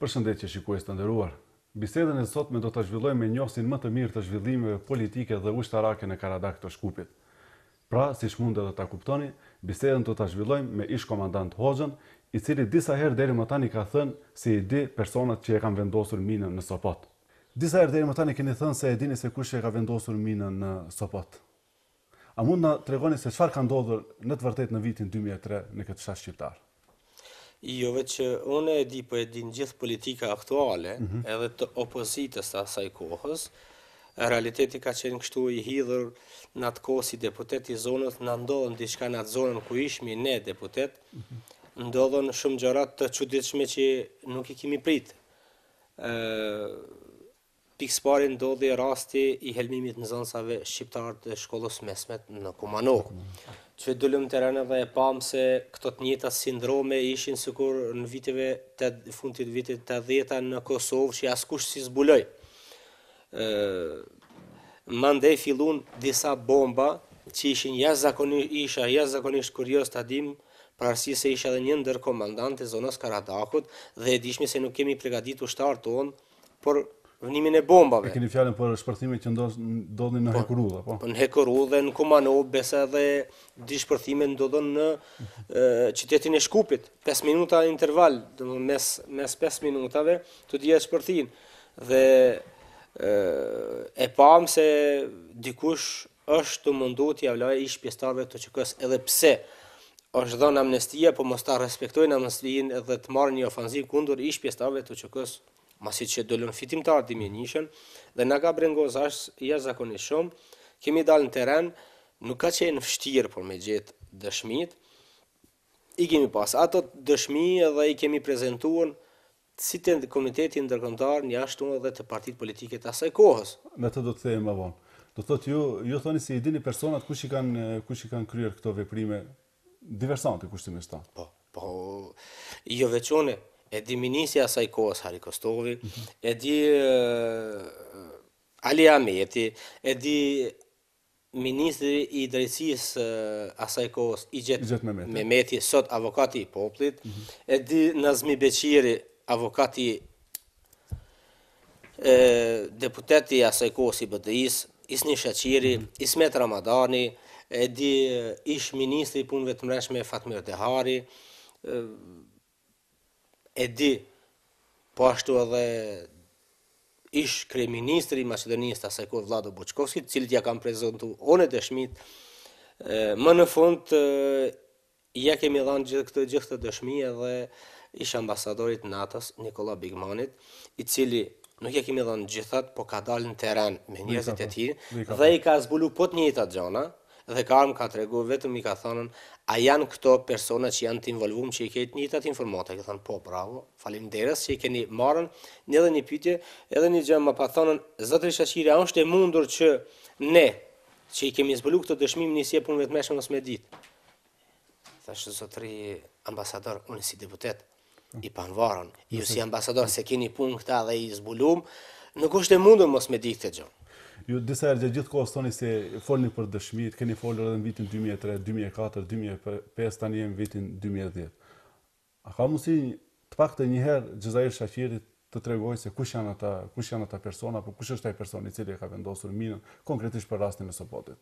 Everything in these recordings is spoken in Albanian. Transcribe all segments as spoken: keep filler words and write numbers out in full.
Përshëndetje shikues të nderuar. Bisedën e sotme do ta zhvillojmë me njohësin më të mirë të zhvillimeve politike dhe ushtarake në Karadak të Shkupit. Pra, siç mund edhe ta kuptoni, bisedën do ta zhvillojmë me ish komandant Hoxhën, i cili disa herë deri më tani ka thënë se i di personat që e kanë vendosur minën në Sopot. Disa herë deri më tani keni thënë se e dini se kush e ka vendosur minën në Sopot. A mund na tregoni se çfarë ka ndodhur në të vërtetë në vitin dy mijë e tre në këtë fshat shqiptar? Jo, veç unë e di, po e din gjithë politika aktuale, mm -hmm. edhe të opozitës të asaj kohës. Realiteti ka qenë kështu i hidhur në atë kohë si deputet i zonës, na ndodhen diçka në atë zonën ku ishmi ne deputet, mm -hmm. ndodhen shumë gjërat të çuditshme që nuk i kemi prit. Ë Pikëspari ndodhi rasti i helmimit në zonësave shqiptarë të shkollës mesmet në Kumanok. Mm -hmm. Që dulëm terene dhe e pam se këto të njëjta sindrome ishin sikur në viteve të fundit vitit të dhjeta në Kosovë që askush si zbuloj. Mandej fillun disa bomba që ishin jashtëzakonisht isha jashtëzakonisht kurioz ta dim, për arsye se isha edhe një ndër komandante e zonës Karadakut dhe e dishmi se nuk kemi përgatitur ushtarët tonë për vënimin e bombave. E keni fjalën për shpërthimet që ndodhin në Hekurudh, po? Po në Hekurudh dhe në Kumanov, besa dhe di shpërthime ndodhen në e, qytetin e Shkupit. pesë minuta interval, mes mes pesë minutave të dihet shpërthim. Dhe e, e pam se dikush është të mundu t'i avlojë ish pjesëtarëve të Q K-s, edhe pse është dhënë amnestia, po mos ta respektojnë amnestinë edhe të marrin një ofanzivë kundër ish pjesëtarëve të Q K-s, masi që dolën fitimtar dimjenishën, dhe na ka brengoz jashtëzakonisht shumë. Kemi dalë në teren, nuk ka qenë vështirë për me gjetë dëshmit. I kemi pas ato dëshmi edhe i kemi prezentuar si të komiteti ndërkombëtar njashtu edhe të partitë politike të asaj kohës. Me të do të thejmë më vonë. Do thotë ju, ju thoni se i dini personat kush i kanë kush i kanë kryer këto veprime diversante kushtimisht ta. Po, po, jo veç unë. E di ministri asaj kohës Hari Kostovi, mm -hmm. e di uh, Ali Ahmeti, e di ministri i drejtësisë uh, asaj kohës Igjet Mehmeti. Mehmeti, sot avokati i popullit, mm -hmm. e di Nazmi Beqiri, avokati uh, deputeti i asaj kohës i B D I-s, Isni Shaqiri, mm -hmm. Ismet Ramadani, e di uh, ish ministri i punëve të mbrëmshme Fatmir Dehari, uh, e di, po ashtu edhe ish kryeministri i Maqedonisë të asaj kohë Vlado Boçkovski, të cilët ja kam prezantuar unë dëshmit. Më në fund ja kemi dhënë gjithë këtë gjithë këtë dëshmi edhe ish ambasadorit NATO-s Nikola Bigmanit, i cili nuk ja kemi dhënë gjithat, po ka dalë në teren me njerëzit e tij dhe i ka zbulu po të njëjtat gjëra. Dhe Karm ka tregu vetëm i ka thënë, a janë këto persona që janë të involvuar që i ketë njëjtat informata? I ka thënë, po, bravo, faleminderit që i keni marrën një edhe një pyetje, edhe një gjë më pa thënë, zotëri Shaqiri, a është e mundur që ne, që i kemi zbuluar këtë dëshmim nisje punëve të mëshme mos me ditë? Thashë zotëri ambasador, unë si deputet i panvarën, ju si ambasador se keni punë këta dhe i zbulum, nuk është e mundur mos me ditë këtë gjë. Ju disa herë gjithë kohës thoni se folni për dëshmit, keni folur edhe në vitin dy mijë e tre, dy mijë e katër, dy mijë e pesë, tani jemi në vitin dy mijë e dhjetë. A ka mundësi të paktën një herë Xhezair Shaqiri të tregojë se kush janë ata, kush janë ata persona, apo kush është ai person i cili e ka vendosur minën konkretisht për rastin e Sopotit?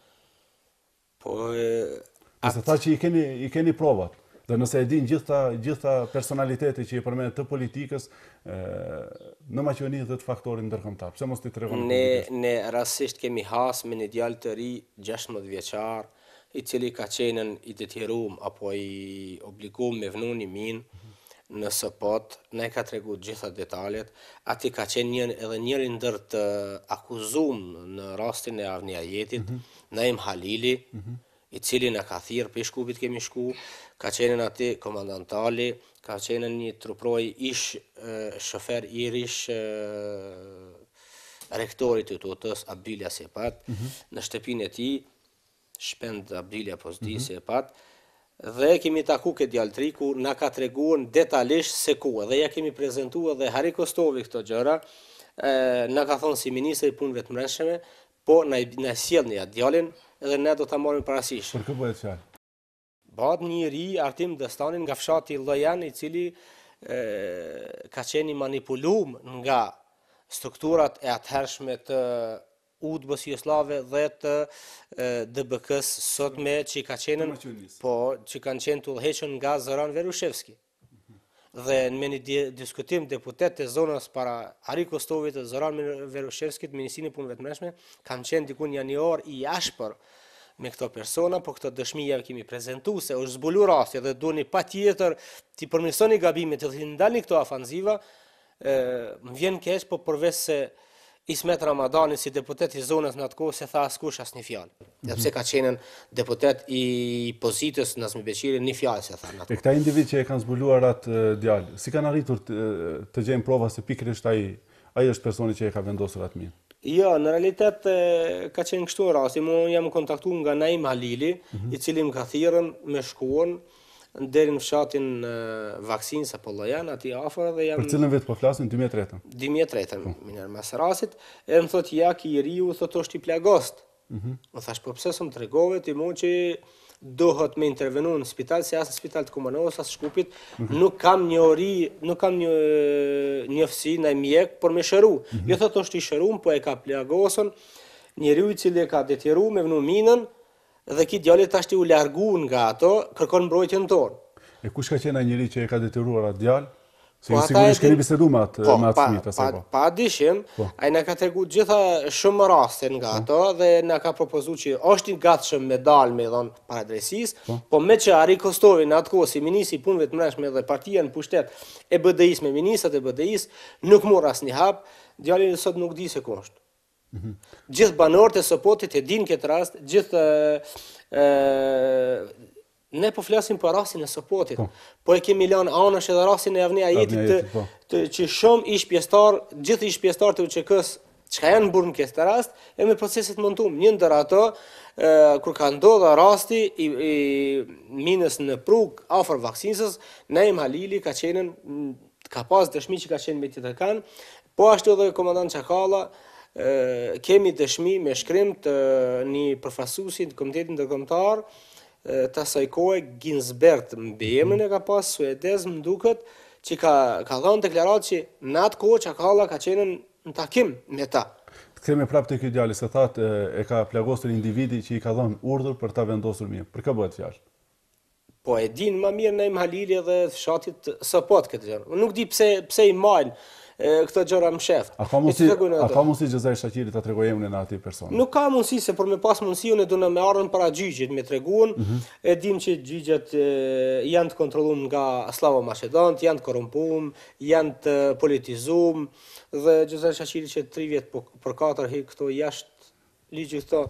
Po, nëse tha që i keni i keni provat. Dhe nëse e din gjitha gjitha personalitete që i përmend të politikës e, në Maqedoni dhe të faktorit ndërkombëtar. Pse mos ti tregoni? Ne ne rastësisht kemi has me një djalë të ri, gjashtëmbëdhjetë vjeçar, i cili ka qenë i detyruar apo i obliguar me vënë minë në Sopot, ne ka treguar gjitha detajet. Ati ka qenë një, edhe njëri ndër të akuzuar në rastin e Avniajetit, mm -hmm. Naim Halili, mm -hmm. i cili na ka thirrë për Shkupit kemi shku, ka qenë aty komandantali, ka qenë një truproj ish e, shofer i rish e, rektorit të tutës, Abdylja Sepat, mm -hmm. në shtëpinë e tij, Shpend Abdylja Pozdi mm -hmm. Sepat, dhe kemi taku këtë djaltri ku na ka treguar detajisht se ku, dhe ja kemi prezantuar edhe Hari Kostovi këto gjëra, na ka thonë si ministri i punëve të mbrëmshme, po na na sjellni atë djalin edhe ne do ta marrim parasysh. Për kë bëhet fjalë? Bëhet një ri Artim Destanin nga fshati Llojan, i cili ka qeni manipulum nga strukturat e atëhershme të U D B-s Jugoslave dhe të D B K-s sotme që ka qenë, po, që kanë qenë të udhëhequr nga Zoran Verushevski. Dhe në një diskutim deputet të zonës para Ari Kostovit dhe Zoran Verushevskit, Ministrinë e Punëve të Brendshme, kanë qenë diku një një orë i ashpër me këto persona, po këto dëshmija kemi prezentu se është zbulu rasti dhe doni pa tjetër t'i përmirësoni gabimet dhe t'i ndalni këto afanziva, më vjen keq, po përveç se Ismet Ramadani si deputet i zonës në atë kohë se tha askush asnjë fjalë. Dhe pse ka qenë deputet i pozitës Nazmi Beqiri një fjalë se tha në atë kohë. E këta individ që e kanë zbuluar atë djalë, si kanë arritur të, të gjejnë prova se pikërisht ai ai është personi që e ka vendosur atë minë? Jo, në realitet ka qenë kështu rasti. Mu jam kontaktuar nga Naim Halili, mm-hmm. i cili më ka thirrën me shkuën deri në fshatin Vaksinës apo Llojan aty afër dhe jam. Për cilën vit po flasim, dy mijë e tretë? dy mijë e tretë, minër mas rastit, e më thotë ja ki i riu, thotë është i plagost. Mm-hmm. Më thash, po pse s'm tregove ti mua që dohet me intervenu në spital, se as në spital të Kumanovës, as Shkupit, mm-hmm. nuk kam një ori, nuk kam një njëfsi në mjek për me shëru. Mm-hmm. Jo thotë është i shërum, po e ka plagosën, njeriu i cili e ka detyru me vënu minën, dhe ki djallit ashti u largu nga ato, kërkon mbrojtjen tonë. E kush ka qenë ai njeri që e ka detyruar atë djalë? Se ju sigurisht keni bisedu me atë me atë fëmijë asaj po. Pa dyshim, ai na ka treguar gjitha shumë raste nga ato dhe na ka propozuar që është i gatshëm me dalë me dhon para drejtësisë, po me që Ari Kostovi në atë kohë si ministri i punëve të brendshme dhe partia në pushtet e B D I-s me ministrat e B D I-s nuk mor asnjë hap, djali sot nuk di se ku është. Mm-hmm. Gjithë banorët e Sopotit e din këtë rast, gjithë e, ne po flasim për rastin e Sopotit, po, po e kemi lënë anash edhe rastin e Avnia Jetit të, po. të që shumë ish pjesëtar, gjithë ish pjesëtar të U Q K-s çka janë burr në këtë rast, e me proceset montum. Një ndër ato e, kur ka ndodhur rasti i, i minës në Prug afër Vaksinës, Naim Halili ka qenë ka pas dëshmi që ka qenë me tjetër kan, po ashtu edhe komandant Çakalla. Uh, kemi dëshmi me shkrim të një përfaqësuesi të Komitetit Ndërkombëtar uh, të asaj kohe Ginsberg, mbi emrin e ka pas suedez, më duket, që ka ka dhënë deklaratë që në atë kohë Çakalla ka qenë në takim me ta. Kthehemi prapë te ky djalë, se thatë e ka plagosur individi që i ka dhënë urdhër për ta vendosur mirë. Për kë bëhet fjalë? Po e din më mirë Naim Halili edhe fshatit Sopot këtë gjë. Nuk di pse pse i majnë këto gjëra më shef. A ka mundësi, a ka mundësi Xhezai Shaqiri ta tregojë emrin e atij personi? Nuk ka mundësi, se për me pas mundësi unë do në me ardhen para gjyqit me treguan, mm-hmm. e dim që gjyqet janë të kontrolluar nga Slavo Macedon, janë të korrumpuar, janë të politizuar dhe Xhezai Shaqiri që tri vjet për katër hik këto jashtë ligjit këto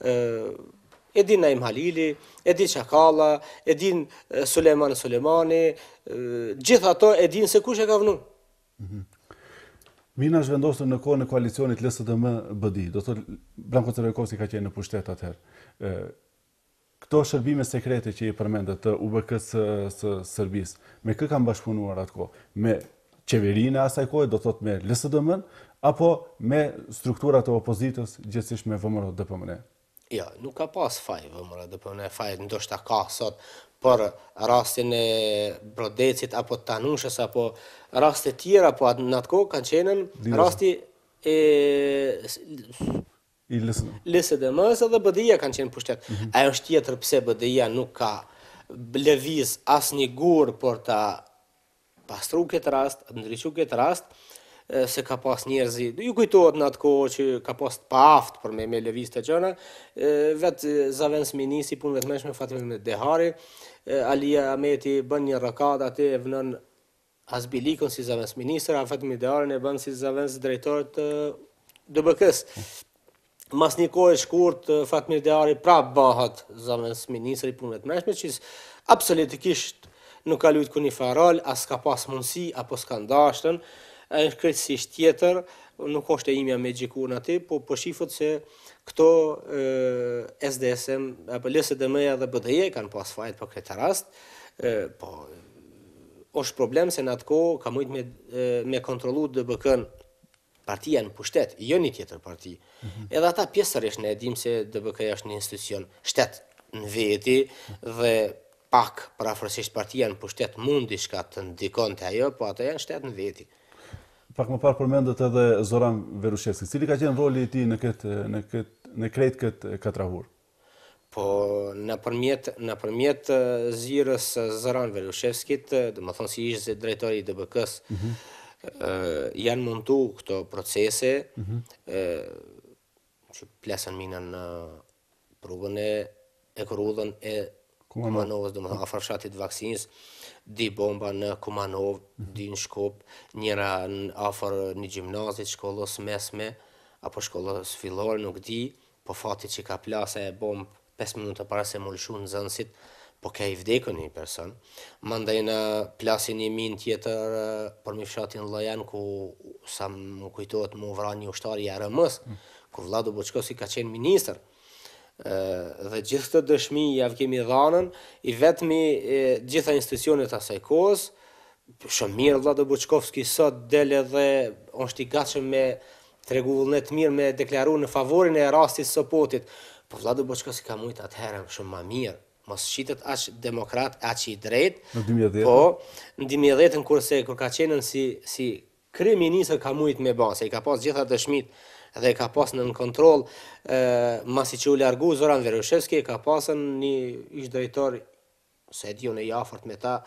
e din Naim Halili, e din Çakalla, e din Sulejman Sulejmani, gjithë ato e din se kush e ka vënë. Mm-hmm. Mina është vendosur në kohën e koalicionit L S D M-B D I, do thotë Branko Cervejkovski ka qenë në pushtet atëherë. Këto shërbime sekrete që i përmendet të U B K-s së Serbisë, me kë kanë bashkëpunuar atë kohë? Me qeverinë e asaj kohe, do thotë me L S D M-n, apo me strukturat e opozitës, gjithsesi me V M R O D P M N? Jo, nuk ka pas faj V M R O D P M N, faj ndoshta ka sot për rastin e Brodecit apo Tanushës apo raste tjera, po në atë kohë kanë qenë rasti e i L S D M-s dhe B D I-ja kanë qenë pushtet. Mm-hmm. Ajo është tjetër pse B D I-ja nuk ka lëviz asnjë gur për ta pastruar këtë rast, ndriçuar këtë rast, se ka pas njerëzi, ju kujtohet në atë kohë që ka pas paaft për me me lëviz të gjëra, vetë Zavens Ministri i punëve të brendshme Fatmir Dehari, Alia Ahmeti bën një rakat atë e vënën Azbilikun si Zavens Ministër, a Fatmir Deharin e bën si Zavens drejtor të D B K-s. Mas një kohë e shkurt, Fatmir Dehari prapë bëhet Zavens Ministri i punëve të brendshme, që absolutikisht nuk ka luajtur një farol, as ka pas mundësi apo s'ka ndashtën. Është krejtësisht tjetër, nuk është e imja me gjikun aty, po po shifët se këto e, S D S M, apo L S D M-ja dhe B D I kanë pas fajt për këtë rast, e, po është problem se në atë kohë ka mujt me, me kontrollu D B K-n partia në pushtet, jo një tjetër parti. Mm-hmm. Edhe ata pjesërisht ne e dim se D B K-ja është një institucion shtet në veti dhe pak parafërsisht partia në pushtet mund diçka të ndikonte ajo, po ato janë shtet në veti. Pak më parë përmendet edhe Zoran Verushevski. Cili ka qenë roli i tij në këtë në këtë në krejt këtë katrahur? Po nëpërmjet nëpërmjet zyrës Zoran Verushevskit, domethënë si ishte drejtori i D B K-s, mm -hmm. janë mundu këto procese mm -hmm. që plasën minën në provën e e korrudhën e Kumanovës, domethënë afër fshatit Vaksinës, di bomba në Kumanov, mm -hmm. di në Shkup, njëra në afër një gjimnazit, shkollës mesme apo shkollës fillore, nuk di, po fati që ka plasë e bombë pesë minuta para se më lëshu në zënësit, po ka i vdekën një person. Mandaj në plasin një min tjetër për mi fshatin Llojan, ku sa më kujtohet më vra një ushtari i A R M-s, mm. kur Vlado Boçkosi ka qenë ministër. Dhe gjithë të dëshmi javë kemi dhanën, i vetëmi gjitha institucionet asaj kohës, shumë mirë Vlado Boçkovski sot dele dhe është i gatshëm me tregu vullnet mirë me deklaru në favorin e rastit Sopotit, po Vlado Boçkosi ka mujtë atëherë shumë ma mirë, mos shitet aq demokrat, aq i drejt, po në dy mijë e dhjetë kurse kur ka qenën si, si kryeministër ka mujtë me ba, se i ka pas gjitha dëshmit dhe ka pas në kontrol, masi që u largu Zoran Verushevski, ka pasën një ish drejtor, se e di unë e jafërt me ta,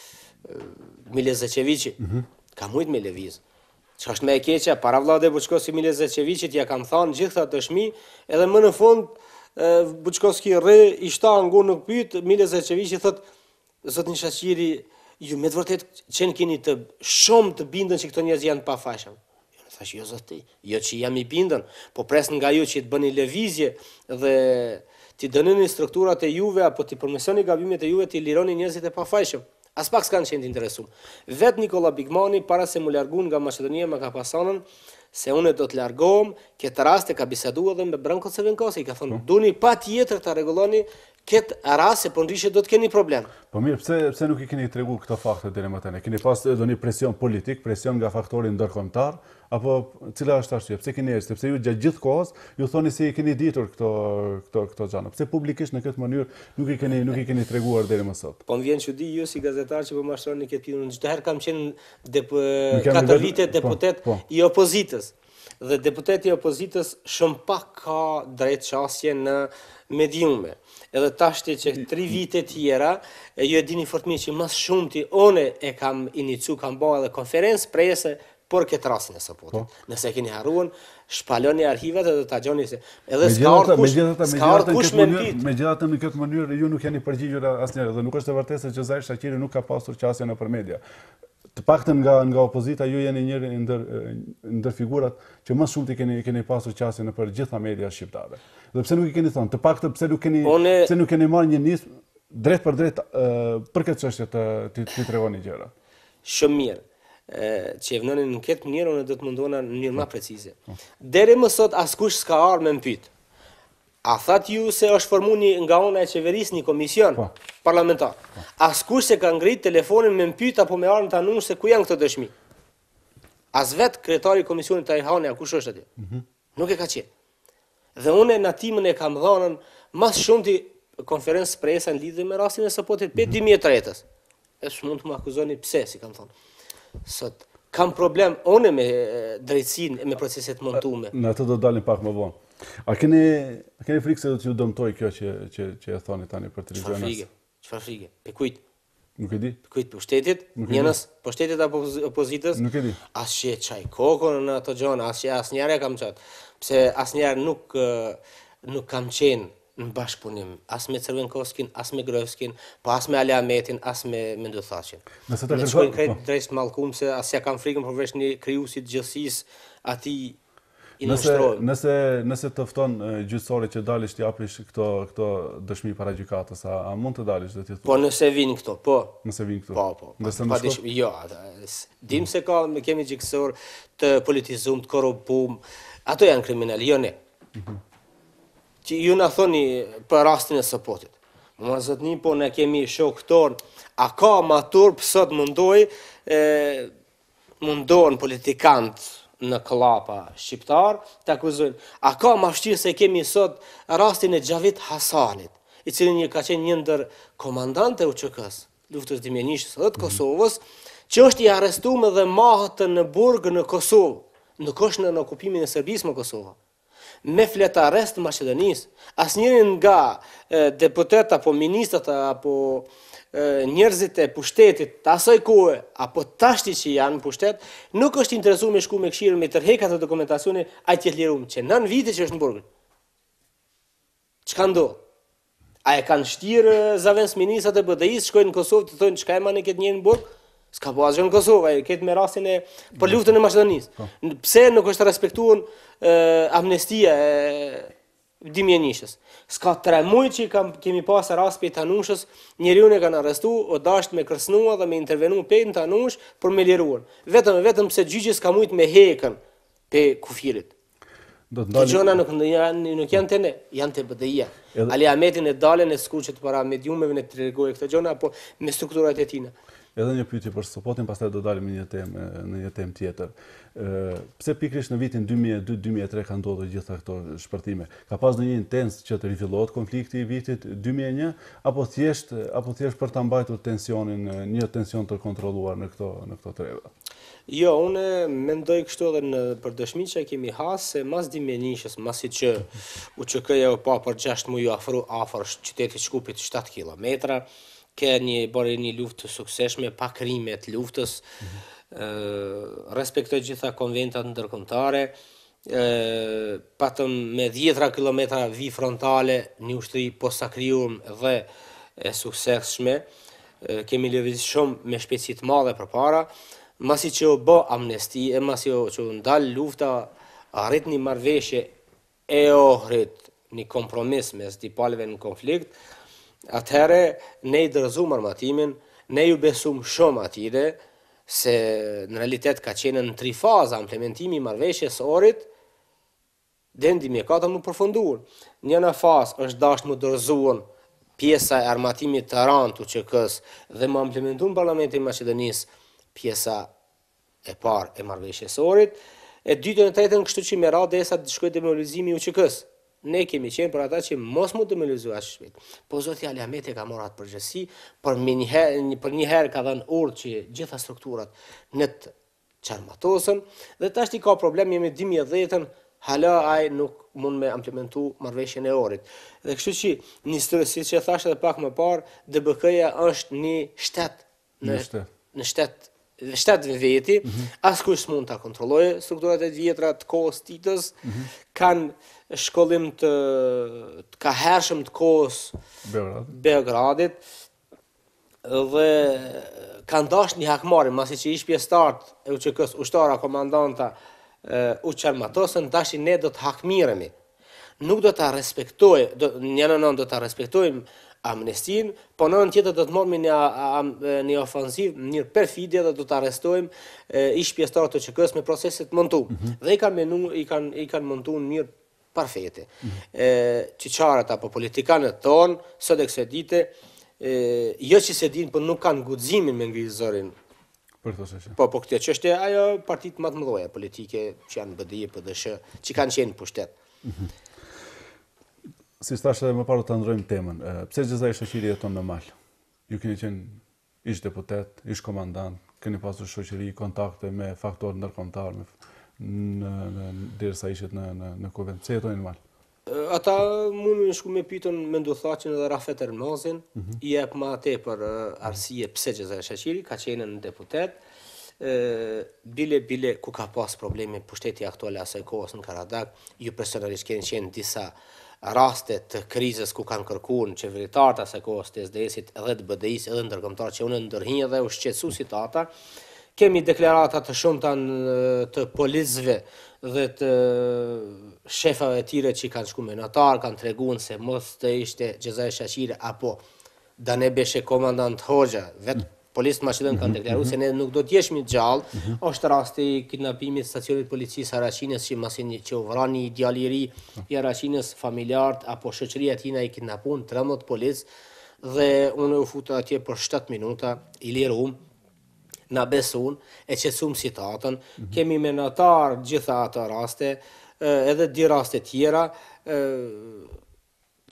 Mile Zečeviqi, mm -hmm. ka mujtë me lëviz. Që është me e keqja, para Vlado Boçkosi Mile Zečeviqit ja kam thanë gjitha dëshmi, edhe më në fund, Boçkoski rre, i shta ngu nuk pyet, Mile Zečeviqi thot, zotni Shaqiri, ju me të vërtet qenë keni të shumë të bindën që këto njerëz janë pa fashëm. Thash, jo zoti, jo që jam i bindën, po pres nga ju që të bëni lëvizje dhe ti dënoni strukturat e juve, apo ti përmesoni gabimet e juve, ti lironi njerëzit e pafajshëm. As pak s'kanë qenë të interesum. Vet Nikola Bigmani, para se mu largun nga Maqedonia më ka pasanën, se unë do të largohem, këtë rast e ka bisadu edhe me Branko Crvenkosi, i ka thonë, duni pa tjetër të regulloni këtë rast, se po ndryshe do të keni problem. Po mirë, pse, pse nuk i keni tregu këto fakte deri më tani? Keni pas edhe një presion politik, presion nga faktori ndërkombëtar, apo cila është arsye? Pse keni erdhur? Sepse ju gjatë gjithë kohës ju thoni se i keni ditur këto këto këto gjëra. Pse publikisht në këtë mënyrë nuk i keni nuk i keni treguar deri më sot? Po më vjen çudi ju si gazetar që po mashtroni këtë punë. Çdo herë kam qenë katër vite deputet po, po. i opozitës. Dhe deputeti i opozitës shumë pak ka drejt qasje në mediume. Edhe tashti që tri vite tjera, ju e dini fort mirë që mas shumti one e kam inicu, kam bërë edhe konferencë prese por këtë rastin e Sopotit. Po. Nëse keni harruar, shpaloni arkivat edhe ta gjoni se edhe s'ka ardhur kush, s'ka ardhur kush me pyet. Megjithatë në këtë mënyrë ju nuk jeni përgjigjur asnjëherë dhe nuk është e vërtetë se Xhair Shaqiri nuk ka pasur qasje nëpër media. Të paktën nga nga opozita ju jeni njëri ndër ndër figurat që më shumë ti keni keni pasur qasje nëpër gjitha media shqiptare. Dhe pse nuk i keni thënë, të paktën pse nuk keni One... pse nuk keni marrë një nismë drejt për drejt uh, për këtë çështje të të tregoni gjëra. Shumë mirë. Që e vënënin në këtë mënyrë, unë do të mundona në mënyrë më precize. Deri më sot askush s'ka ardhur me mpyet. A that ju se është formu një nga ona e qeverisë një komision po. parlamentar. Po. Askush se ka ngrit telefonin me mpyet apo me ardhur të anunç se ku janë këto dëshmi. As vet kryetari i komisionit Tajhani, a kush është atje? Mm -hmm. Nuk e ka qenë. Dhe unë në timën e kam dhënën mas shumti konferencë presa në lidhje me rastin e Sopotit pe dy mijë e tretës. E s'mund të më akuzoni pse, si kam thonë. Sot kam problem unë me drejtësinë e me proceset montume. Në atë do dalim pak më vonë. A keni a keni frikë se do t'ju dëmtoj kjo që që që e thoni tani për televizionin? Çfarë frikë? Çfarë frikë? Pe kujt? Nuk e di. Pe kujt pushtetit? Njënës pushtetit apo opozitës? Nuk e di. As që çaj kokën në ato gjona, as që asnjëherë kam çat. Pse asnjëherë nuk nuk kam qenë në bashkëpunim, as me Crvenkoskin, as me Grojevskin, po as me Ali Ahmetin, as me Menduthaqin. Nëse të kërkoj krejt drejt mallkumse, as ja kam frikën përveç një krijuesit gjithësisë, atij i nëse nëse nëse të fton gjyqësori që dalish të japish këto këto dëshmi para gjykatës, a, a mund të dalish dhe ti thua? Po nëse vinë këto, po. Nëse vinë këto. Po, po. Nëse pa dish, jo, dim se ka kemi gjyqësor të politizuar, të korruptuar. Ato janë kriminalë, jo ne. Mm-hmm. Që ju në thoni për rastin e Sopotit. Më zotni, po ne kemi shokëtor, a ka ma turp sot mundoj, e, mundohen politikant në klapa shqiptar, të akuzojnë. A ka ma shqirë se kemi sot rastin e Xhavit Hasanit, i cili një ka qenë një ndër komandante U Q K-s, luftës dimjenishës dhe të Kosovës, që është i arrestuar dhe mahet në burg në Kosovë, nuk është në okupimin e Serbisë më Kosova. Me flet arrest të Maqedonisë, asnjërin nga e, deputet apo ministrat apo e, njerëzit e pushtetit të asaj kohe apo tashti që janë në pushtet, nuk është interesuar me shku me këshirën me tërhekat e dokumentacioni ai të lirum që nën vite që është në burg. Çka ndodh? A e kanë shtirë zavens ministrat e B D I-s, shkojnë në Kosovë të thonë çka e manë këtë njëri në burg? S'ka po asgjë në Kosovë, ai këtë me rastin e për luftën e Maqedonisë. Pse nuk është respektuar amnestia e dimjenishës? S'ka tre muaj që kam, kemi pas rast pe Tanushës, njeriu e kanë arrestuar, o dasht me kërcënua dhe me intervenu pe në Tanush për me liruar. Vetëm vetëm pse gjyqi s'ka mujt me hekën pe kufirit. Të gjona nuk, nuk janë të ne, janë të B D I-a. Ali Ahmetin e dalën e skuqet para mediumeve në të tregojë këtë gjona, apo me strukturat e tina. Edhe një pyetje për Sopotin, pastaj do dalim në një temë në një temë tjetër. Ë pse pikërisht në vitin dy mijë e dy dy mijë e tre ka ndodhur gjitha këto shpërtime? Ka pas ndonjë intens që të rifillohet konflikti i vitit dy mijë e një apo thjesht apo thjesht për ta mbajtur tensionin, një tension të kontrolluar në këto në këto treva? Jo, unë mendoj kështu edhe në për dëshminë që kemi has se mas dimjenishës, masi që U Q K-ja u pa për gjashtë muaj afro afër qytetit Shkupit shtatë kilometra, ke një bërë një luftë të sukseshme, pa krime të luftës, mm-hmm. respektoj gjitha konventat ndërkombëtare, patëm me dhjetra kilometra vi frontale, një ushtri posakrium dhe e sukseshme, kemi lëviz shumë me shpejtësi të madhe përpara, masi që u bë amnesti, e masi që u ndal lufta, arrit një marrëveshje e ohrit, një kompromis mes dy palëve në konflikt. Atëherë ne i dërëzum armatimin, ne ju besum shumë atire, se në realitet ka qenë në tri faza implementimi i marrëveshjes orit, dhe në dy mijë e katër më përfunduar. Njëna fazë është dash më dërëzuan pjesa e armatimit të ranë të U Q K-s dhe më implementuar në Parlamentin e Maqedonisë pjesa e parë e marrëveshjes orit, e dytën e tretën kështu që me radhë derisa të shkojë demoralizimi i U Q K-s. Ne kemi qenë për ata që mos mu demoralizohet aq shpejt. Po zoti Ali Ahmeti ka marrë atë përgjegjësi, për një herë për një herë ka dhënë urdhë që gjitha strukturat në të çarmatosën dhe tash i ka problem me dy mijë e dhjetën, hala ai nuk mund me implementu marrëveshjen e orit. Dhe kështu që një histori, siç e thash edhe pak më parë, D B K-ja është një shtet në në shtet në shtet veti, mm-hmm. askush s'mund ta kontrollojë strukturat e vjetra të kohës Titës, mm-hmm. kanë shkollim të, të ka hershëm të kohës Beograd. Beogradit dhe kanë dashur një hakmarrje, masi që ish pjesëtar e U Q K-s, ushtara, komandanta u çarmatosën, tash ne do të hakmiremi. Nuk do ta respektoj, do një në nën do ta respektojmë amnestin, po në në tjetër do të marrë një, një ofensiv, një perfidje dhe do të arrestojmë ish pjesëtar të U Q K-s me proceset montu. Mm-hmm. Dhe i kanë, menu, i kanë, i kanë montu në njërë parfete. Mm-hmm. Qiqarët apo politikanët tonë, sot e kësë dite, e, jo që se dinë, për nuk kanë guximin me ngritë zërin. Për të sheshe. Po, po këtë çështje ajo partit më të mëdha politike që janë B D I, P D S H, që kanë qenë në pushtet. Mm-hmm. Si stash edhe më parë të ndrojmë temën, pse Gjezaj shoqëri jeton në mal? Ju keni qenë ish deputet, ish komandant, keni pasur shoqëri, kontakte me faktorë ndërkombëtar, në, në, derisa ishit në, në, në kuvend. Pse jetoni në mal? Ata mund në shku me pytën me nduthaqin edhe Rafet Ermazin, mm-hmm. i jep ma te për arsye pse Gjezaj shoqëri, ka qenë në deputet, bile bile ku ka pas probleme pushteti aktuale asaj kohës në Karadak, ju personalisht keni qenë disa raste të krizës ku kanë kërkuar qeveritarët asaj kohës të S D S-it edhe të B D I-s edhe ndërkombëtar që unë ndërhinj dhe u shqetësu situata. Kemi deklarata të shumta të policëve dhe të shefave të tjerë që kanë shkuar me notar, kanë treguar se mos të ishte Gjezaj shoqëri apo Danebesh komandant Hoxha, vetë policët maqedonë kanë deklaruar se ne nuk do të jeshmi gjallë. Mm-hmm. Është rasti i kidnapimit stacionit policisë Araqinës që masin që u vran një djalë i ri i Araqinës, familjarët apo shoqëria e tij i kidnapuan tridhjetë policë dhe unë u futa atje për shtatë minuta, i lirum, na besun, e qetësum situatën. Mm-hmm. Kemi me notar gjitha ato raste, edhe di raste tjera,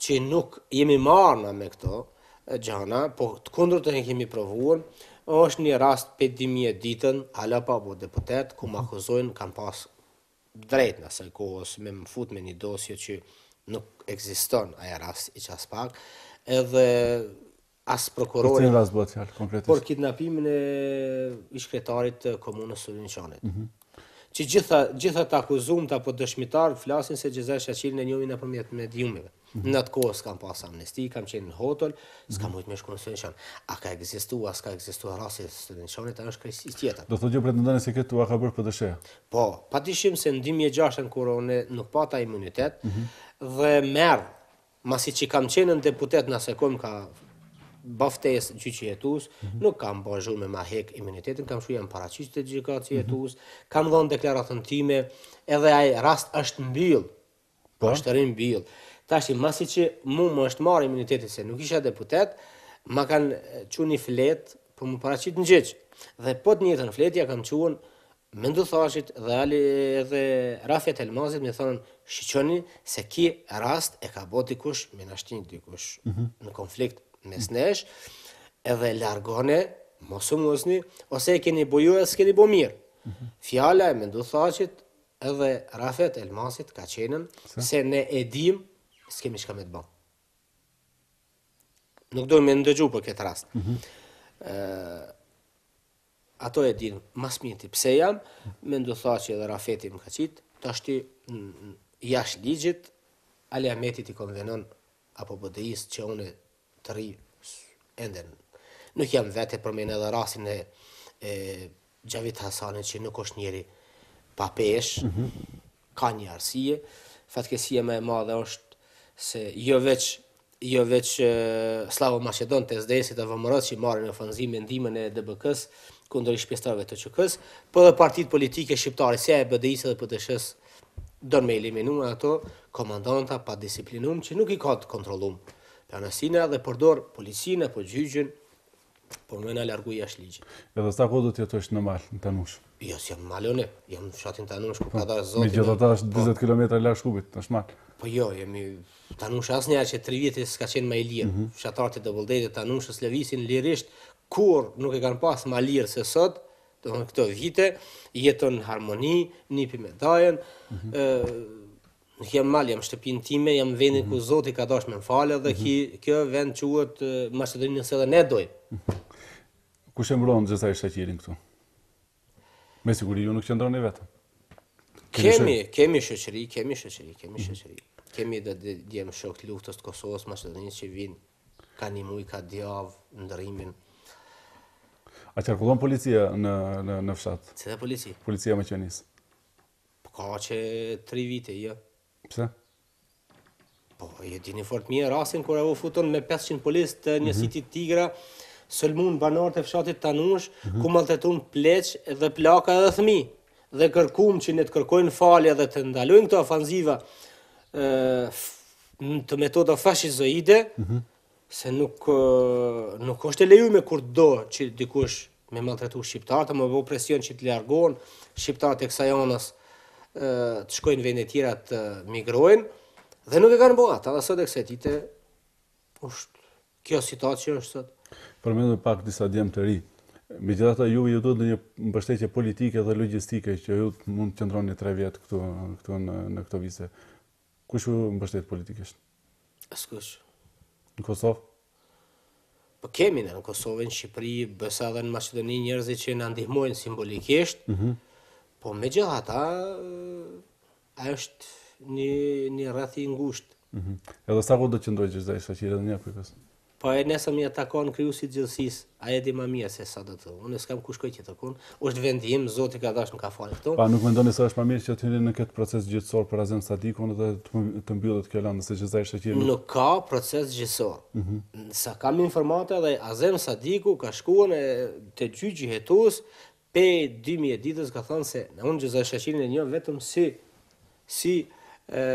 që nuk jemi marrë me këto gjana, po të kundërtën e kemi provuar, është një rast për dy mijë ditën, hala pa po deputet, ku më akuzojnë, kanë pas drejt në asaj kohës me më fut me një dosje që nuk ekziston aja rast i qas pak, edhe as prokurori... Për cilin rast bëhet fjalë konkretisht? Por kidnapimin e ish-kryetarit të komunës së Vinçanit. Që gjitha, gjitha të akuzum të apo dëshmitar flasin se Xhezaj Shaqilin e njohin nëpërmjet mediumeve. Në atë kohë s'kam pas amnesti, kam qenë në hotel, s'kam mujt me shku në Vinçan. A ka ekzistua, s'ka ekzistua rasti të Vinçanit, a është krejtësi tjetër. Do thotë ju pretendoni se këtë ua ka bërë P D Sh-ja? Po, padyshim se në dy mijë e gjashtën kur unë nuk pata imunitet dhe merr, masi që kam qenë në deputet në asaj kohë ka baftes gjyqi jetus, nuk kam bazhu me ma hek imunitetin, kam shu jam paraqysh të gjykatës jetus, kam dhënë deklaratën time, edhe ai rast është mbyll. Po, është rrim mbyll. Tash masi që mu më është marrë imuniteti se nuk isha deputet, ma kanë çuar një flet për më paraqit në gjyq. Dhe po të njëjtën fletja kam çuar Menduthashit dhe Ali edhe Rafet Elmazit më thonë shiqoni se ki rast e ka bë dikush me na shtin dikush në konflikt mes nesh, edhe largone, mos u mosni, ose e keni boju e s'keni bo mirë. Fjala e Menduthashit edhe Rafet Elmasit ka qenën se ne e dim, s'kemi shka me të bëm. Nuk dojmë me ndëgju për këtë rast. Ato e din mas mirë pse jam, Menduthashi edhe Rafeti më ka qitë, të ashti jashtë ligjit, Ali Ahmetit i konvenon apo B D I-s që une të ri enden. Nuk jam vete për me në edhe rastin e, e Gjavit Hasanit që nuk është njeri pa pesh, ka një arsye. Fatkesia më e madhe është se jo veç jo veç uh, Slavo Macedon të S D S-it e V M R-s që marrin ofanzime ndihmën e D B K-s kundër shpestarëve të Q K-s, po edhe partitë politike shqiptare, si e B D I-s dhe P D Sh-s, don me eliminu ato komandanta pa disiplinum që nuk i ka të kontrollum planasina dhe përdor policinë apo gjyqin por më na largu jashtë ligjit. Edhe sa kohë do të jetosh në mal në Tanush? Jo, si jam malone, jam në fshatin Tanush ku ka dhënë zoti. Megjithatë është njëzet kilometra larg Shkupit, është mal. Po jo, jemi Tanush asnjëherë që tre vjet s'ka qenë më i lirë. Fshatarët e Dobëlldetit të Tanushës lëvisin lirisht kur nuk e kanë pas më lirë se sot. Do të thonë këto vite jeton në harmoni, nipi me dajën. ë Nuk jam mal, jam shtëpinë time, jam vendin ku Zoti ka dashur me më falë dhe ki, kjo vend quhet Maqedoninë nëse edhe ne dojmë. Kush e mbron Xhezaj Shaqilin këtu? Me siguri ju nuk qëndroni vetëm. Kemi, kemi shoqëri, kemi shoqëri, kemi shoqëri. Kemi edhe djem shok të luftës të Kosovës, Maqedonisë që vinë, ka një muj, ka djavë, ndërimin. A qarkullon policia në, në, në fshat? Cila polici? Policia Maqedonisë. Ka që tri vite, jo. Pse? Po, e dini fort mirë rastin kur ajo futon me pesëqind policë të njësitit Tigra, sulmun banorët e fshatit Tanush, ku maltretun pleq dhe plaka dhe fëmijë. Dhe kërkum që ne të kërkojnë falje dhe të ndalojnë këto ofanziva të metoda fashizoide, se nuk nuk është e lejuar kur do që dikush me maltretu shqiptarët, më bëu presion që të largohen shqiptarët e kësaj anës të shkojnë vende tjera të migrojnë dhe nuk e kanë bërë ata, dhe sot e kësaj dite është kjo situacion është sot. Përmendu pak disa djem të ri. Megjithatë ju ju duhet një mbështetje politike dhe logjistike që ju mund të qëndroni tre vjet këtu këtu në në këto vite. Kush ju mbështet politikisht? Askush. Në Kosovë? Po kemi në Kosovë, në Shqipëri, besa edhe në Maqedoni njerëz që na ndihmojnë simbolikisht. Mm Po me gjitha ata, ajo është një, një rreth i ngushtë. Mm -hmm. Edhe sa ku do të qëndroj Xhezaj Shaqili edhe një pikës? Po e nëse më atakon kryusi gjithësisë, ai e di më mirë se sa do të. Unë s'kam kush kujt të takon. Është vendi im, Zoti ka dashur më ka falë këtu. Pa nuk mendoni se është më mirë që të hyni në këtë proces gjyqësor për Azem Sadikun dhe të mbyllet kjo lëndë se Xhezaj Shaqili? Nuk ka proces gjyqësor. Mm -hmm. Sa kam informata dhe Azem Sadiku ka shkuar te gjyqi hetues pe dy mijë ditës ka thënë se unë Xhezaj Shaqilin e njoh vetëm si si e,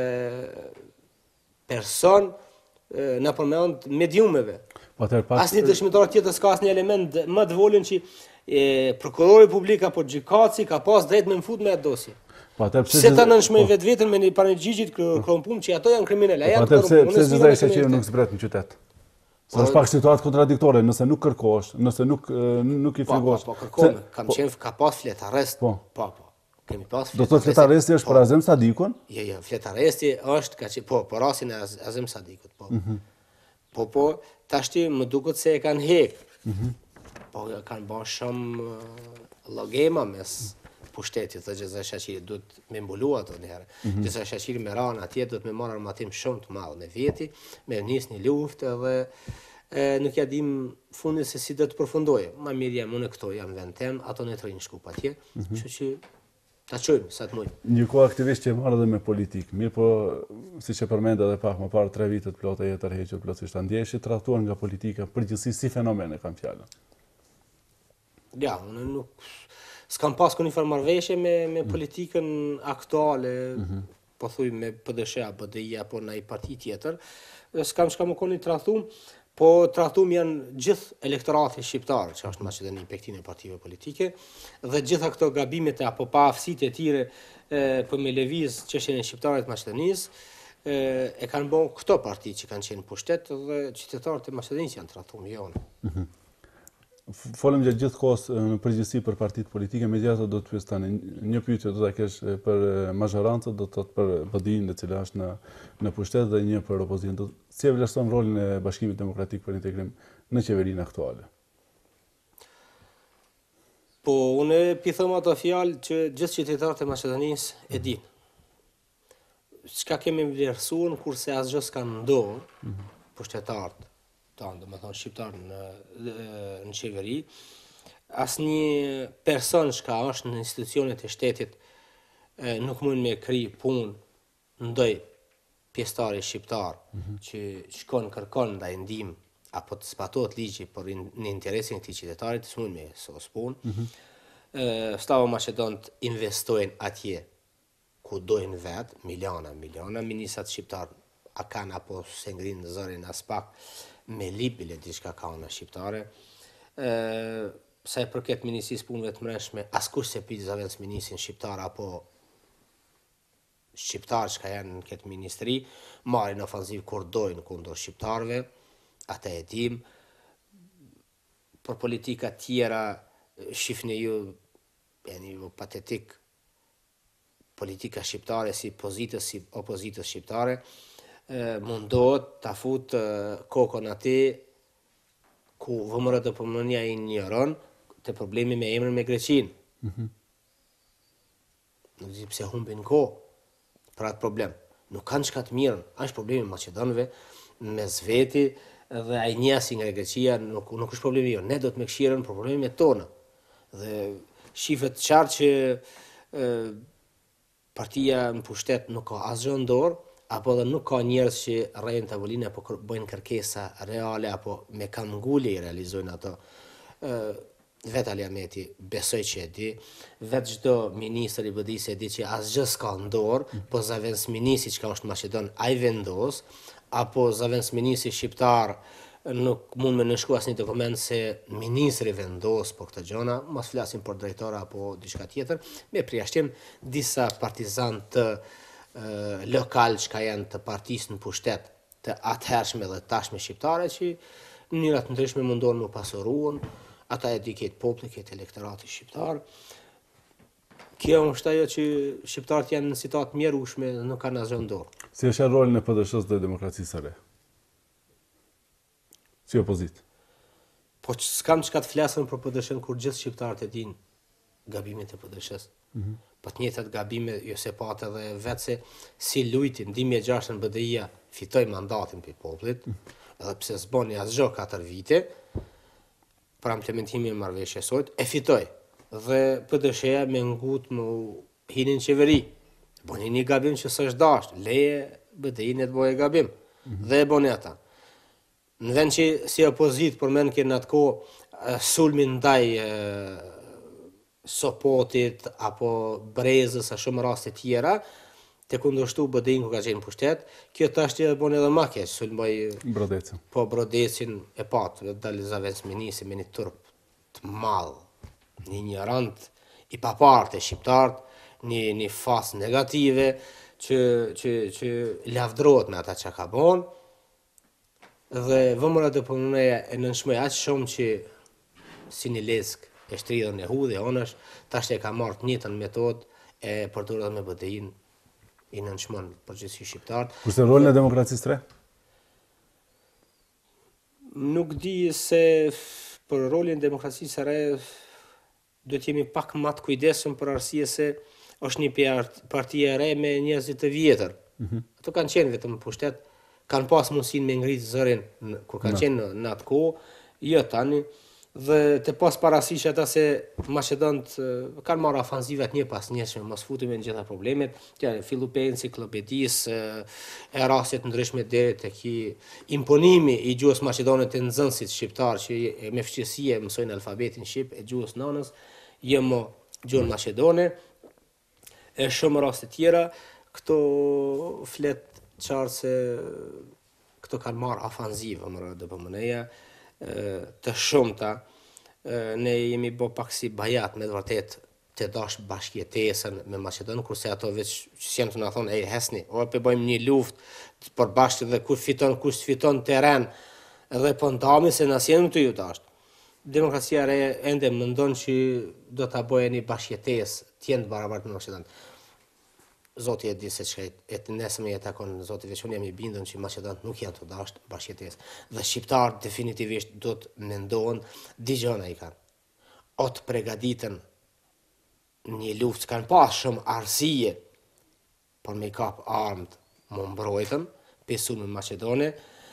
person e, në përmend mediumeve. Asnjë dëshmitar tjetër s'ka asnjë element më të volën që e, prokurori publik apo gjykatësi ka pas drejt me më fut me atë dosje. Se ta nënshmoj vetë vetën me një para një gjigjit kërën punë që ato janë kriminele. Po atër pse pse Xhezai Shaqiri nuk zbret në qytet? Sa është pak situatë kontradiktore, nëse nuk kërkosh, nëse nuk nuk i frigosh. Po, po, kërkon, kam qenë ka pas flet arrest. Po, po, po. Kemi pas do të thotë flet arresti është për Azem Sadikun? Jo, jo, flet arresti është ka që po, për rastin e Azem Sadikut, po. Po, po, tashti më duket se e kanë hek. Po, kanë bërë shumë llogema mes pushtetit dhe Xhezai Shaqiri, duhet me mbulu ato një herë. Xhezai Shaqiri me ranë atje duhet me marrë armatim shumë të madh me veti, me nis një luftë dhe e, nuk ja dim fundin se si do të përfundojë. Ma mirë jam unë këto, jam vend tem, ato në të rinë shkup atje, kështu që ta qojmë sa të mujë. Një kohë aktivisht që e marrë edhe me politikë, mirë po, si që përmenda edhe pak më parë tre vitet plota jetë tërhequr plotësisht, a ndjehesh trahtuar nga politika përgjithësi si fenomen e kam fjalën? Ja, unë nuk s'kam pas kur një farë marrëveshje me, me politikën aktuale, po thuj me P D S-a, B D I apo në i parti tjetër, s'kam shka më koni trahtum, po trahtum janë gjithë elektorati shqiptar, që është Maqedoni pektin e partive politike, dhe gjitha këto gabimet apo pa aftësitë e tyre për me lëviz çështjen e shqiptarëve të Maqedonisë, e, e kanë bën këto parti që kanë qenë pushtet dhe qytetarët e Maqedonisë janë trahtuar jo unë. Folëm gjatë gjithë kohës në përgjithësi për partitë politike, megjithatë do të pyes tani një pyetje do ta kesh për mazhorancët, do të thotë për B D I-n e cila është në në pushtet dhe një për opozitën. Si e vlerëson rolin e Bashkimit Demokratik për Integrim në qeverinë aktuale? Po, unë pi them ato fjalë që gjithë qytetarët e Maqedonisë e dinë. Çka kemi vlerësuar kurse asgjë s'ka ndodhur pushtetarët tanë, do me thonë shqiptarë në, në qeveri, asë një person shka është në institucionet e shtetit e, nuk mund me kri punë ndoj pjesëtari shqiptar që shkon kërkon ndaj ndihmë apo të zbatohet ligji për in, në interesin e këtij qytetarit, s'mund me sos punë. Stavo Maqedonët investojnë atje ku dojnë vetë, miliona, miliona, ministrat shqiptar a kanë apo se ngrinë në zërin as pak, me libile diçka ka unë shqiptare. E, sa i përket Ministrisë Punëve të Mbrëmshme, askush se pyet zavendës ministrin shqiptar apo shqiptar që janë në këtë ministri, marrin ofanziv kur dojnë kundër shqiptarëve, ata e dim. Për politika tjera, shifni ju, jeni ju patetik, politika shqiptare si pozitës, si opozitës shqiptare, mundohet ta fut kokën aty ku vëmërët e përmënia i njëron të problemi me emrin me Greqinë. Mm-hmm. Nuk di pse humbin kohë për atë problem. Nuk kanë çka të mirën, është problemi Maqedonëve mes veti dhe ai njësi nga Greqia nuk nuk është problemi jo. Ne do të me këshirën për problemet tona. Dhe shifet qartë që e, partia në pushtet nuk ka asgjë në dorë, apo dhe nuk ka njerëz që rrejnë tavolinë apo bëjnë kërkesa reale apo me kangulli i realizojnë ato. E, Vetë Ali Ahmeti besoj që e di, vetë çdo ministër i B D I-s e di që asgjë s'ka në dorë, po zavendës ministri që ka është Maqedon ai vendos, apo zavendës ministri shqiptar nuk mund me nënshku asnjë dokument se ministri vendos për këtë gjona, mos flasim për drejtora apo diçka tjetër, me përjashtim disa partizan të lokal që ka janë të partisë në pushtet të atëhershme dhe tashme shqiptare që në mënyra të ndryshme mundohen më pasuruan, ata e di këtë populli, këtë elektorati shqiptar. Kjo është ajo që shqiptarët janë në situatë mjerueshme dhe nuk kanë asgjë në dorë. Si është rolin e P D S-s dhe demokracisë së re? Si opozit? Po s'kam çka të flasën për P D S-n kur gjithë shqiptarët e dinë gabimet e P D S-s. Mm-hmm. Po të njëjtat gabime, jo se pat edhe vetë se si lujti në dy mijë e gjashtë në B D I-a fitoi mandatin për popullit, edhe pse s'boni asgjë katër vite, për implementimin e marrëveshjes sot, e fitoi. Dhe P D S-ja me ngut më hinin qeveri. Boni një gabim që s'është dashur, leje B D I-n të bëjë gabim. Mm-hmm. Dhe e boni ata. Në vend që si opozit përmend që në atë kohë sulmin ndaj e, Sopotit apo Brezës a shumë raste tjera, të kundërshtu B D I-n ku ka qenë pushtet, kjo tash që bën edhe më keq, sulmoi Brodecin. Po Brodecin e pat, dalë zavendës ministri me një turp të madh, një ignorant i papart e shqiptarët, një, një fasë negative që, që, që lavdrohet me ata që ka bon, dhe vëmëra të punëneja e nënshmoj aq shumë që si një lesk e shtridhën e hudhe, onësh, tash e ka marrë të njëjtën metodë e përdorur me B D I-n i nënshmon përgjithësi shqiptarët. Kurse rolin e demokracisë re? Nuk di se për rolin e demokracisë së re do të jemi pak më të kujdesshëm për arsye se është një parti e re me njerëz të vjetër. Mm-hmm. Ato kanë qenë vetëm në pushtet, kanë pas mundësinë me ngritë zërin kur kanë no. qenë në atë kohë, jo tani. Dhe të pas parasysh ata se Maqedonët kanë marrë ofanzivat një pas njësh me mos futemi në gjitha problemet, që fillu pe enciklopedisë, e rastet ndryshme deri tek imponimi i gjuhës maqedone të nxënësit shqiptar që me fqesie mësojnë alfabetin shqip e gjuhës nënës, jo më gjuhën maqedone, e shumë raste tjera, këto flet qartë se këto kanë marrë ofanzivë më D P M-neja, të shumta, ne jemi bo pak si bajat me vërtet të dash bashkjetesën me Maqedonë, kurse ato veç që jenë të na thonë, ej, hesni, o pe bëjmë një luftë për bashkë dhe kush fiton, kush fiton teren, edhe po ndami se na sjellën të ju tash. Demokracia re ende mendon që do ta bëjë një bashkjetesë të jenë të barabartë me Maqedonë. Zoti e di se çka e nesër me takon Zoti veç unë jam i bindur që Maqedonët nuk janë të dashur bashkëtesë. Dhe shqiptarët definitivisht do të mendohen dy gjëra i kanë. O të përgatiten një luftë, kanë pas shumë arsye për me kap armët më mbrojtën, pesu me Maqedone,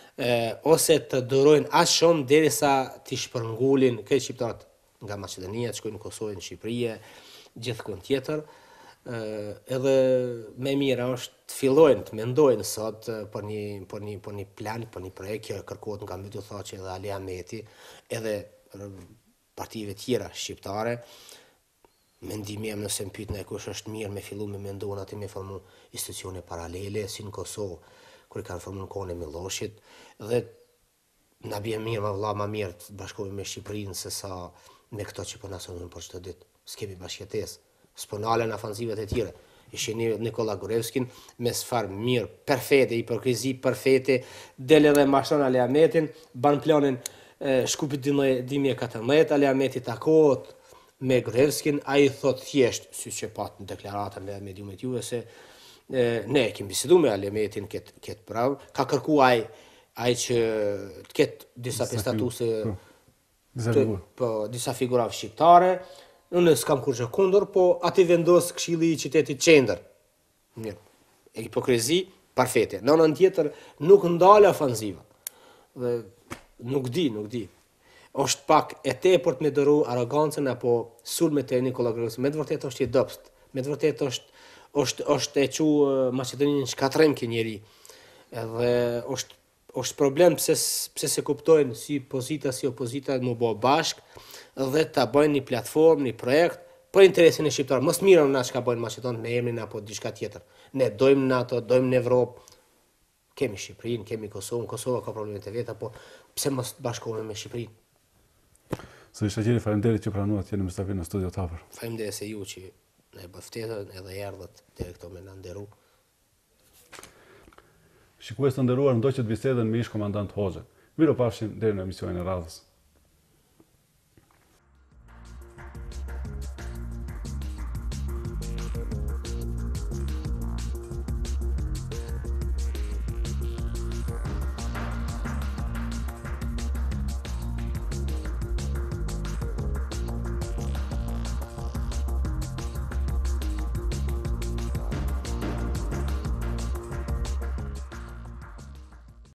ose të durojnë aq shumë derisa të shpërngulin këtë shqiptarët nga Maqedonia, të shkojnë në Kosovë, në Shqipëri, gjithkund tjetër. Uh, edhe me mira është të fillojnë të mendojnë sot uh, për, një, për, një, për një plan, për një projekt që kërkohet nga mbyty thaqë edhe Ali Ahmeti, edhe uh, partive tjera shqiptare. Mendimi jam nëse më pyet ne kush është mirë me fillu me mendon aty me formu institucione paralele si në Kosovë, kur i kanë formuar në kohën e Milloshit, dhe na bie mirë më vëlla më mirë të bashkohemi me Shqipërinë se sa me këto që po na sonin për çdo ditë. S'kemi bashkëtesë. Sponalen ofanzivat e tjera. Ishin Nikola Gorevskin me sfar mirë, perfete, hipokrizi perfete, del edhe mashton Ali Ahmetin, ban planin e, Shkupit dy mijë e katërmbëdhjetë, Ali Ahmeti takohet me Gorevskin, ai thot thjesht, siç e pat në deklaratën me mediumet juve se e, ne kemi biseduar me Ali Ahmetin këtë këtë prav, ka kërkuar ai ai që të ketë disa statuse të, po disa figura shqiptare. Unë s'kam kur që kundër, po ati vendos këshilli i qytetit qendër. Mirë. E hipokrizi, perfete. Në anën tjetër, nuk ndale ofanziva. Dhe nuk di, nuk di. Është pak e tepërt me dëru arogancën apo sulmet e Nikola Gorevskit. Me të vërtet është i dobët. Me të vërtet është, është, është e që Maqedoninë shkatrim kë njeri. Edhe është, është problem pse, pse se kuptojnë si pozita, si opozita më bo bashkë, dhe ta bëjnë një platformë, një projekt për interesin e shqiptarëve. Mos mirën na çka bëjnë Maqedonët me emrin apo diçka tjetër. Ne dojmë NATO, dojmë në Evropë. Kemi Shqipërinë, kemi Kosovën, Kosova ka problemet e veta, po pse mos bashkohemi me Shqipërinë? Zoti Shaqiri, faleminderit që pranuat të jeni me stafin në studio të hapur. Faleminderit se ju që na e mbështetët edhe erdhët deri këto me na nderu. Shikues të nderuar, ndoqët bisedën me ish komandant Hoxha. Miro pafshim deri në emisionin e radhës.